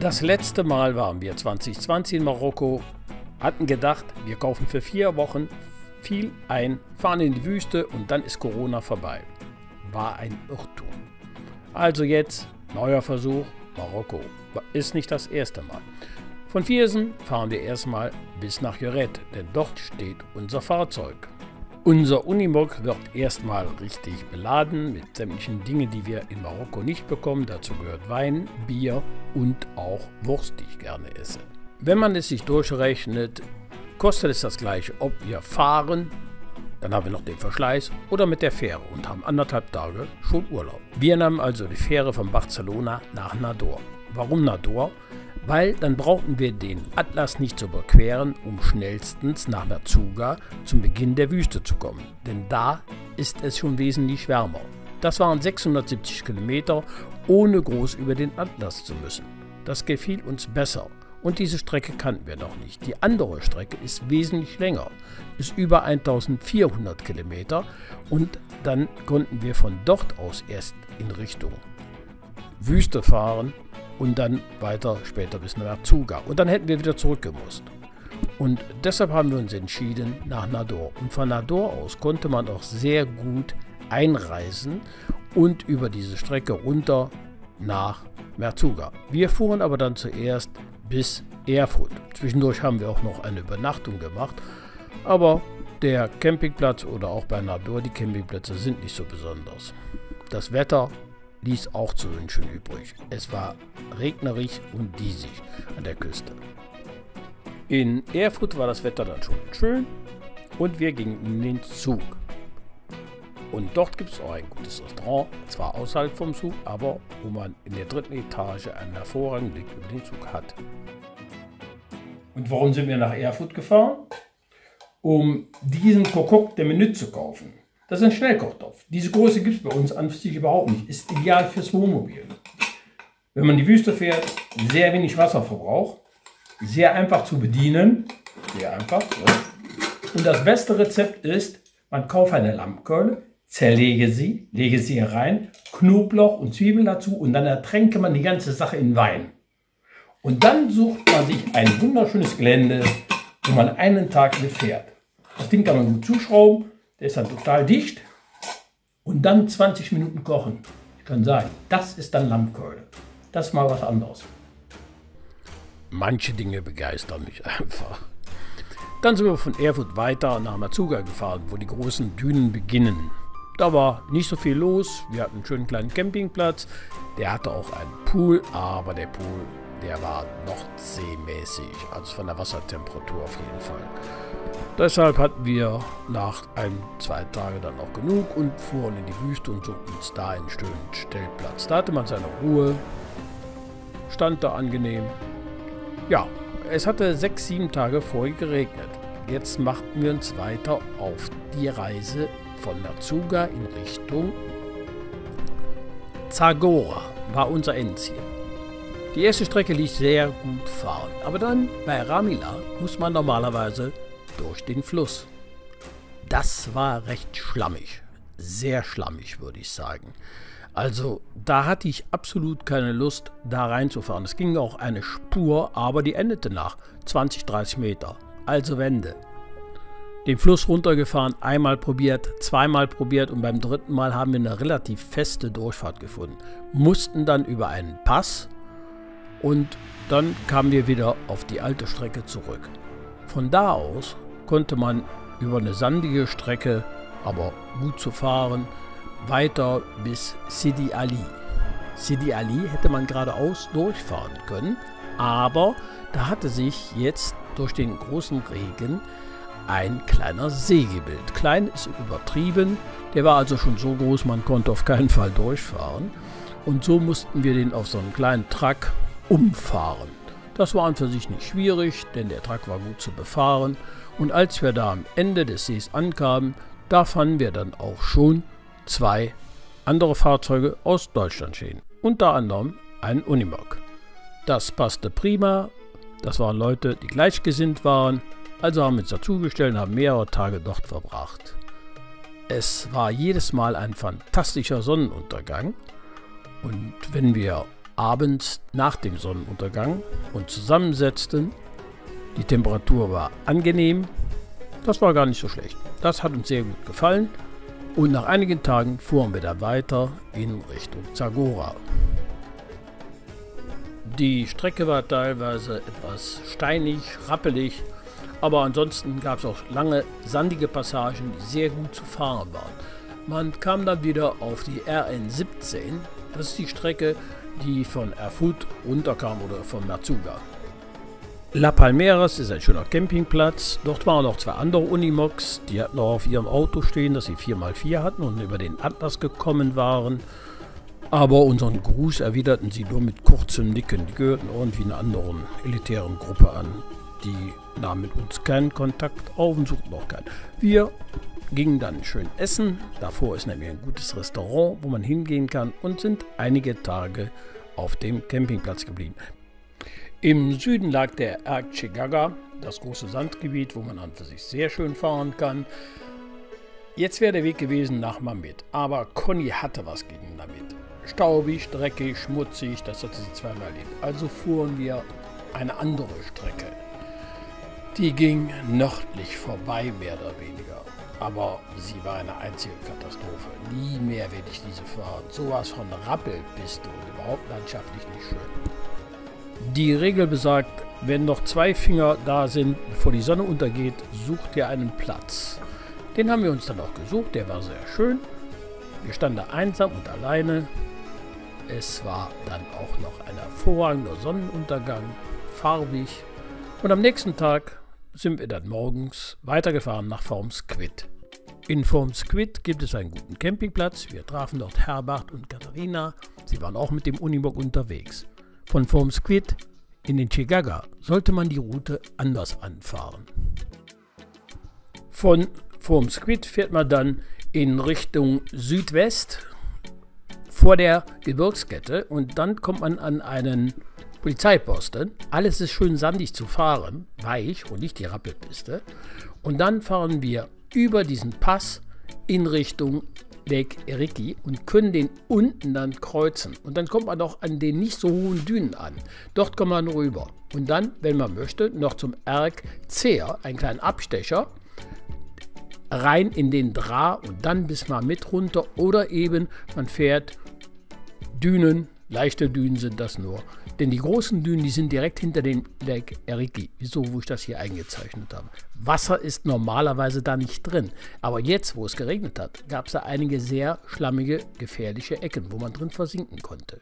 Das letzte Mal waren wir 2020 in Marokko, hatten gedacht, wir kaufen für 4 Wochen viel ein, fahren in die Wüste und dann ist Corona vorbei. War ein Irrtum. Also jetzt, neuer Versuch, Marokko. Ist nicht das erste Mal. Von Viersen fahren wir erstmal bis nach Jerez, denn dort steht unser Fahrzeug. Unser Unimog wird erstmal richtig beladen mit sämtlichen Dingen, die wir in Marokko nicht bekommen. Dazu gehört Wein, Bier und auch Wurst, die ich gerne esse. Wenn man es sich durchrechnet, kostet es das gleiche, ob wir fahren, dann haben wir noch den Verschleiß, oder mit der Fähre und haben 1,5 Tage schon Urlaub. Wir nahmen also die Fähre von Barcelona nach Nador. Warum Nador? Weil dann brauchten wir den Atlas nicht zu überqueren, um schnellstens nach Merzouga zum Beginn der Wüste zu kommen. Denn da ist es schon wesentlich wärmer. Das waren 670 Kilometer, ohne groß über den Atlas zu müssen. Das gefiel uns besser. Und diese Strecke kannten wir noch nicht. Die andere Strecke ist wesentlich länger, ist über 1400 Kilometer und dann konnten wir von dort aus erst in Richtung Wüste fahren und dann weiter später bis nach Merzouga. Und dann hätten wir wieder zurückgemusst. Und deshalb haben wir uns entschieden nach Nador. Und von Nador aus konnte man auch sehr gut einreisen und über diese Strecke runter nach Merzouga. Wir fuhren aber dann zuerst bis Erfurt. Zwischendurch haben wir auch noch eine Übernachtung gemacht, aber der Campingplatz oder auch bei Nador, die Campingplätze sind nicht so besonders. Das Wetter ließ auch zu wünschen übrig. Es war regnerisch und diesig an der Küste. In Erfurt war das Wetter dann schon schön und wir gingen in den Zug. Und dort gibt es auch ein gutes Restaurant, zwar außerhalb vom Zug, aber wo man in der 3. Etage einen hervorragenden Blick über den Zug hat. Und warum sind wir nach Erfurt gefahren? Um diesen Kokok de Minute zu kaufen. Das ist ein Schnellkochtopf. Diese Größe gibt es bei uns an sich überhaupt nicht. Ist ideal fürs Wohnmobil. Wenn man die Wüste fährt, sehr wenig Wasserverbrauch, sehr einfach zu bedienen, sehr einfach. So. Und das beste Rezept ist, man kauft eine Lammkeule, zerlege sie, lege sie hier rein, Knoblauch und Zwiebeln dazu und dann ertränke man die ganze Sache in Wein. Und dann sucht man sich ein wunderschönes Gelände, wo man einen Tag mit fährt. Das Ding kann man gut zuschrauben, der ist dann total dicht und dann 20 Minuten kochen. Ich kann sagen, das ist dann Lammkeule. Das ist mal was anderes. Manche Dinge begeistern mich einfach. Dann sind wir von Erfurt weiter nach Merzouga gefahren, wo die großen Dünen beginnen. Da war nicht so viel los, wir hatten einen schönen kleinen Campingplatz, der hatte auch einen Pool, aber der Pool, der war nordseemäßig, also von der Wassertemperatur auf jeden Fall. Deshalb hatten wir nach 1-2 Tagen dann auch genug und fuhren in die Wüste und suchten uns da einen schönen Stellplatz. Da hatte man seine Ruhe, stand da angenehm. Ja, es hatte 6-7 Tage vorher geregnet. Jetzt machten wir uns weiter auf die Reise von Merzouga in Richtung Zagora, war unser Endziel. Die erste Strecke ließ sehr gut fahren, aber dann bei Ramila muss man normalerweise durch den Fluss. Das war recht schlammig, sehr schlammig würde ich sagen. Also da hatte ich absolut keine Lust, da reinzufahren. Es ging auch eine Spur, aber die endete nach 20-30 Meter, also Wende. Den Fluss runtergefahren, einmal probiert, zweimal probiert und beim 3. Mal haben wir eine relativ feste Durchfahrt gefunden. Mussten dann über einen Pass und dann kamen wir wieder auf die alte Strecke zurück. Von da aus konnte man über eine sandige Strecke, aber gut zu fahren, weiter bis Sidi Ali. Sidi Ali hätte man geradeaus durchfahren können, aber da hatte sich jetzt durch den großen Regen ein kleiner See gebildet. Klein ist übertrieben, der war also schon so groß, man konnte auf keinen Fall durchfahren. Und so mussten wir den auf so einem kleinen Truck umfahren. Das war an für sich nicht schwierig, denn der Truck war gut zu befahren. Und als wir da am Ende des Sees ankamen, da fanden wir dann auch schon 2 andere Fahrzeuge aus Deutschland stehen. Unter anderem ein Unimog. Das passte prima, das waren Leute, die gleichgesinnt waren. Also haben wir uns dazugestellt und haben mehrere Tage dort verbracht. Es war jedes Mal ein fantastischer Sonnenuntergang. Und wenn wir abends nach dem Sonnenuntergang und zusammensetzten. Die Temperatur war angenehm, das war gar nicht so schlecht. Das hat uns sehr gut gefallen und nach einigen Tagen fuhren wir dann weiter in Richtung Zagora. Die Strecke war teilweise etwas steinig, rappelig, aber ansonsten gab es auch lange sandige Passagen, die sehr gut zu fahren waren. Man kam dann wieder auf die RN17, das ist die Strecke, die von Erfurt runterkam oder von Matsuga. La Palmeras ist ein schöner Campingplatz. Dort waren noch zwei andere Unimogs, die hatten auch auf ihrem Auto stehen, dass sie 4x4 hatten und über den Atlas gekommen waren. Aber unseren Gruß erwiderten sie nur mit kurzem Nicken. Die gehörten irgendwie einer anderen elitären Gruppe an. Die nahmen mit uns keinen Kontakt auf und suchten auch keinen. Wir gingen dann schön essen. Davor ist nämlich ein gutes Restaurant, wo man hingehen kann, und sind einige Tage auf dem Campingplatz geblieben. Im Süden lag der Erkchigaga, das große Sandgebiet, wo man an für sich sehr schön fahren kann. Jetzt wäre der Weg gewesen nach Mamit, aber Conny hatte was gegen Mamit. Staubig, dreckig, schmutzig, das hatte sie zweimal erlebt. Also fuhren wir eine andere Strecke. Die ging nördlich vorbei, mehr oder weniger. Aber sie war eine einzige Katastrophe. Nie mehr werde ich diese fahren. Sowas von Rappelpiste und überhaupt landschaftlich nicht schön. Die Regel besagt, wenn noch 2 Finger da sind, bevor die Sonne untergeht, sucht ihr einen Platz. Den haben wir uns dann auch gesucht, der war sehr schön. Wir standen da einsam und alleine. Es war dann auch noch ein hervorragender Sonnenuntergang, farbig. Und am nächsten Tag sind wir dann morgens weitergefahren nach Formsquid. In Formsquid gibt es einen guten Campingplatz. Wir trafen dort Herbert und Katharina. Sie waren auch mit dem Unimog unterwegs. Von Formsquid in den Chigaga sollte man die Route anders anfahren. Von Formsquid fährt man dann in Richtung Südwest vor der Gebirgskette und dann kommt man an einen Polizeiposten. Alles ist schön sandig zu fahren, weich und nicht die Rappelpiste. Und dann fahren wir über diesen Pass in Richtung Lake Eriki und können den unten dann kreuzen. Und dann kommt man auch an den nicht so hohen Dünen an. Dort kommt man rüber. Und dann, wenn man möchte, noch zum Erk Zeer, einen kleinen Abstecher, rein in den Dra und dann bis mal mit runter. Oder eben, man fährt Dünen, leichte Dünen sind das nur. Denn die großen Dünen, die sind direkt hinter dem Lake Eriki. Wieso, wo ich das hier eingezeichnet habe. Wasser ist normalerweise da nicht drin. Aber jetzt, wo es geregnet hat, gab es da einige sehr schlammige, gefährliche Ecken, wo man drin versinken konnte.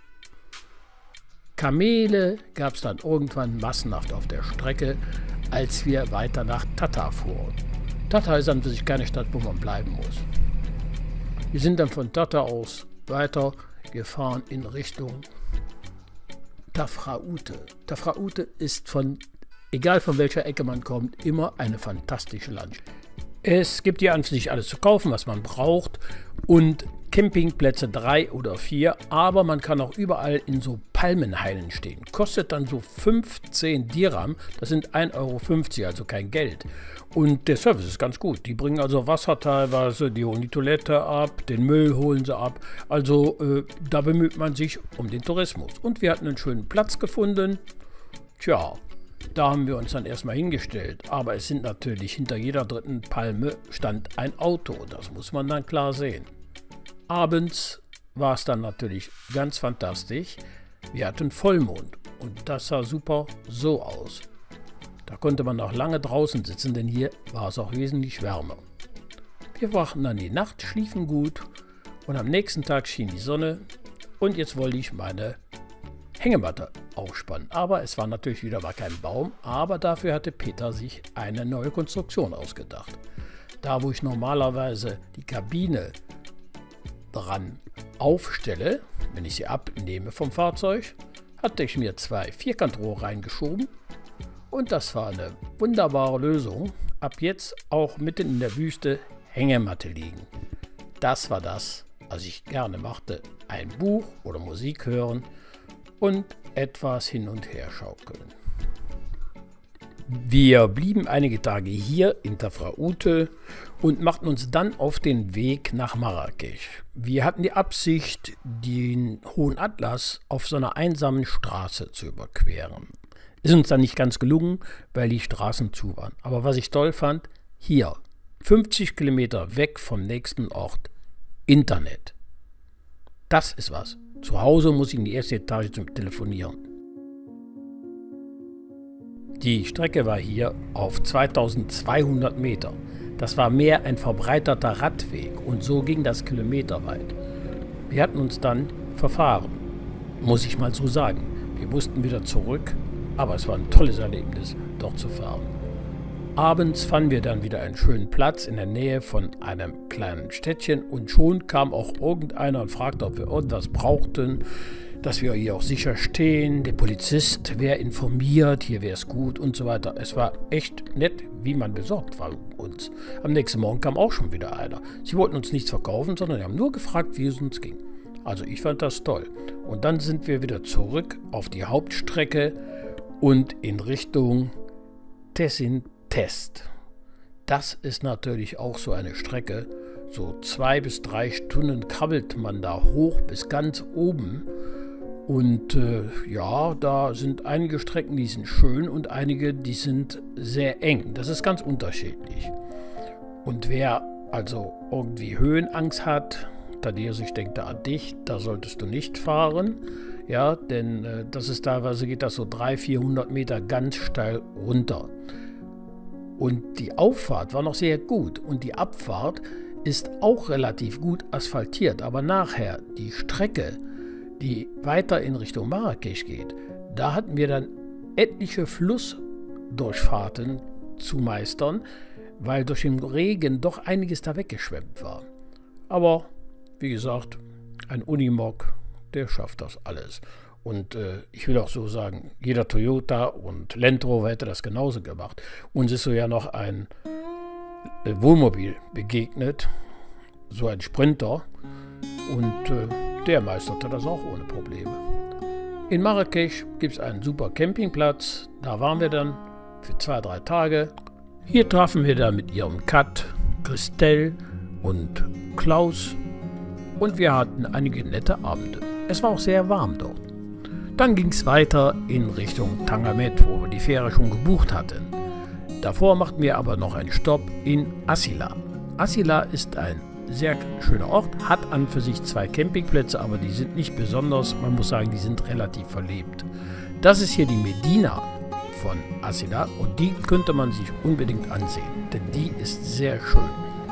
Kamele gab es dann irgendwann massenhaft auf der Strecke, als wir weiter nach Tata fuhren. Tata ist an sich keine Stadt, wo man bleiben muss. Wir sind dann von Tata aus weiter gefahren in Richtung Tafraoute. Tafraoute ist egal von welcher Ecke man kommt, immer eine fantastische Landschaft. Es gibt hier an sich alles zu kaufen, was man braucht, und Campingplätze 3 oder 4, aber man kann auch überall in so Palmenhainen stehen. Kostet dann so 15 Dirham, das sind 1,50 €, also kein Geld. Und der Service ist ganz gut. Die bringen also Wasser teilweise, die holen die Toilette ab, den Müll holen sie ab. Also da bemüht man sich um den Tourismus. Und wir hatten einen schönen Platz gefunden. Tja, da haben wir uns dann erstmal hingestellt. Aber es sind natürlich hinter jeder dritten Palme stand ein Auto. Das muss man dann klar sehen. Abends war es dann natürlich ganz fantastisch. Wir hatten Vollmond und das sah super so aus. Da konnte man auch lange draußen sitzen, denn hier war es auch wesentlich wärmer. Wir wachten dann die Nacht, schliefen gut und am nächsten Tag schien die Sonne und jetzt wollte ich meine Hängematte aufspannen. Aber es war natürlich wieder kein Baum, aber dafür hatte Peter sich eine neue Konstruktion ausgedacht. Da, wo ich normalerweise die Kabine dran aufstelle, wenn ich sie abnehme vom Fahrzeug, hatte ich mir 2 Vierkantrohre reingeschoben und das war eine wunderbare Lösung. Ab jetzt auch mitten in der Wüste Hängematte liegen. Das war das, was ich gerne machte. Ein Buch oder Musik hören und etwas hin und her schaukeln. Wir blieben einige Tage hier in Tafraoute und machten uns dann auf den Weg nach Marrakesch. Wir hatten die Absicht, den Hohen Atlas auf so einer einsamen Straße zu überqueren. Ist uns dann nicht ganz gelungen, weil die Straßen zu waren. Aber was ich toll fand, hier, 50 Kilometer weg vom nächsten Ort, Internet. Das ist was. Zu Hause muss ich in die erste Etage zum Telefonieren. Die Strecke war hier auf 2200 Meter. Das war mehr ein verbreiterter Radweg und so ging das kilometerweit. Wir hatten uns dann verfahren, muss ich mal so sagen. Wir mussten wieder zurück, aber es war ein tolles Erlebnis, dort zu fahren. Abends fanden wir dann wieder einen schönen Platz in der Nähe von einem kleinen Städtchen und schon kam auch irgendeiner und fragte, ob wir irgendwas brauchten, dass wir hier auch sicher stehen. Der Polizist wäre informiert, hier wäre es gut und so weiter. Es war echt nett, wie man besorgt war uns. Am nächsten Morgen kam auch schon wieder einer. Sie wollten uns nichts verkaufen, sondern sie haben nur gefragt, wie es uns ging. Also ich fand das toll. Und dann sind wir wieder zurück auf die Hauptstrecke und in Richtung Tessin-Test. Das ist natürlich auch so eine Strecke. So 2 bis 3 Stunden krabbelt man da hoch bis ganz oben. Und ja, da sind einige Strecken, die sind schön und einige, die sind sehr eng. Das ist ganz unterschiedlich. Und wer also irgendwie Höhenangst hat, Thaddeus, ich denke da an dich, da solltest du nicht fahren. Ja, denn das ist teilweise, geht das so 300-400 Meter ganz steil runter. Und die Auffahrt war noch sehr gut und die Abfahrt ist auch relativ gut asphaltiert. Aber nachher die Strecke, die weiter in Richtung Marrakesch geht, da hatten wir dann etliche Flussdurchfahrten zu meistern, weil durch den Regen doch einiges da weggeschwemmt war. Aber wie gesagt, ein Unimog, der schafft das alles. Und ich will auch so sagen, jeder Toyota und Land Rover hätte das genauso gemacht. Uns ist so ja noch ein Wohnmobil begegnet, so ein Sprinter, und der meisterte das auch ohne Probleme. In Marrakesch gibt es einen super Campingplatz, da waren wir dann für 2-3 Tage. Hier trafen wir dann mit ihrem Kat, Christelle und Klaus und wir hatten einige nette Abende. Es war auch sehr warm dort. Dann ging es weiter in Richtung Tangamet, wo wir die Fähre schon gebucht hatten. Davor machten wir aber noch einen Stopp in Asila. Asila ist ein sehr schöner Ort, hat an für sich 2 Campingplätze, aber die sind nicht besonders, man muss sagen, die sind relativ verlebt. Das ist hier die Medina von Asila und die könnte man sich unbedingt ansehen, denn die ist sehr schön.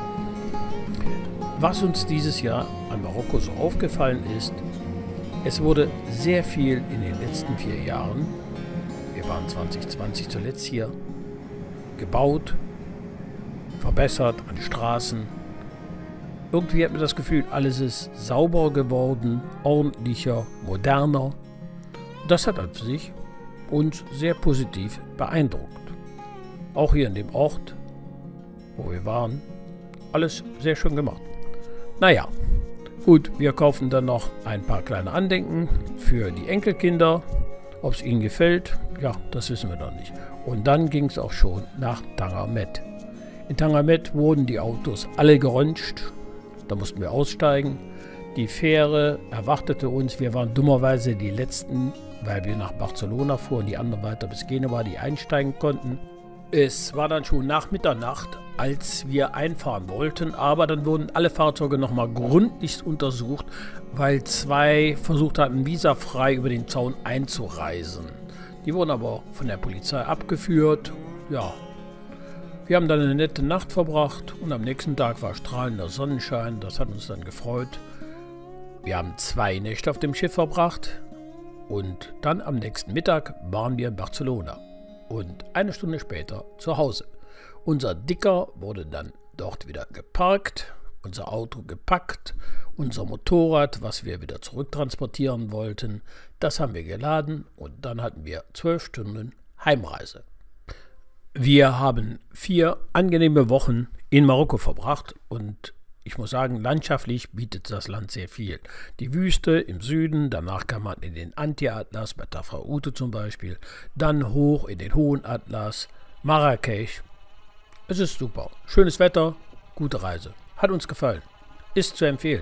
Was uns dieses Jahr an Marokko so aufgefallen ist, es wurde sehr viel in den letzten 4 Jahren, wir waren 2020 zuletzt hier, gebaut, verbessert an Straßen. Irgendwie hat man das Gefühl, alles ist sauber geworden, ordentlicher, moderner. Das hat an sich uns sehr positiv beeindruckt. Auch hier in dem Ort, wo wir waren, alles sehr schön gemacht. Naja, gut, wir kaufen dann noch ein paar kleine Andenken für die Enkelkinder. Ob es ihnen gefällt, ja, das wissen wir noch nicht. Und dann ging es auch schon nach Tangamet. In Tangamet wurden die Autos alle geröntgt. Da mussten wir aussteigen. Die Fähre erwartete uns. Wir waren dummerweise die Letzten, weil wir nach Barcelona fuhren, die anderen weiter bis Genua, die einsteigen konnten. Es war dann schon nach Mitternacht, als wir einfahren wollten, aber dann wurden alle Fahrzeuge nochmal gründlichst untersucht, weil 2 versucht hatten, visafrei über den Zaun einzureisen. Die wurden aber von der Polizei abgeführt. Ja, wir haben dann eine nette Nacht verbracht und am nächsten Tag war strahlender Sonnenschein. Das hat uns dann gefreut. Wir haben 2 Nächte auf dem Schiff verbracht und dann am nächsten Mittag waren wir in Barcelona und 1 Stunde später zu Hause. Unser Dicker wurde dann dort wieder geparkt, unser Auto gepackt, unser Motorrad, was wir wieder zurücktransportieren wollten, das haben wir geladen und dann hatten wir 12 Stunden Heimreise. Wir haben 4 angenehme Wochen in Marokko verbracht und ich muss sagen, landschaftlich bietet das Land sehr viel. Die Wüste im Süden, danach kann man in den Anti-Atlas, bei Tafraoute zum Beispiel, dann hoch in den Hohen Atlas, Marrakesch. Es ist super. Schönes Wetter, gute Reise. Hat uns gefallen. Ist zu empfehlen.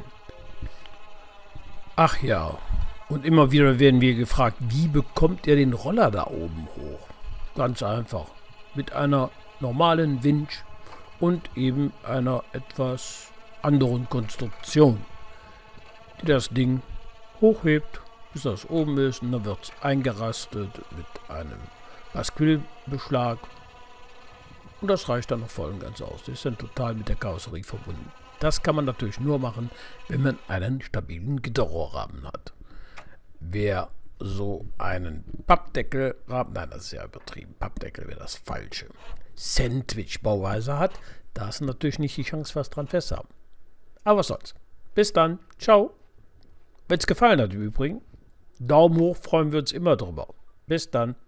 Ach ja, und immer wieder werden wir gefragt, wie bekommt ihr den Roller da oben hoch? Ganz einfach. Mit einer normalen Winch und eben einer etwas anderen Konstruktion, die das Ding hochhebt, bis das oben ist, und dann wird es eingerastet mit einem Pasquilbeschlag. Und das reicht dann noch voll und ganz aus. Das ist dann total mit der Karosserie verbunden. Das kann man natürlich nur machen, wenn man einen stabilen Gitterrohrrahmen hat. Wer so einen Pappdeckelrahmen, nein, das ist ja übertrieben, Pappdeckel wäre das Falsche, Sandwich-Bauweise hat, da ist natürlich nicht die Chance, was dran festzuhaben. Aber was soll's. Bis dann. Ciao. Wenn es gefallen hat im Übrigen, Daumen hoch, freuen wir uns immer drüber. Bis dann.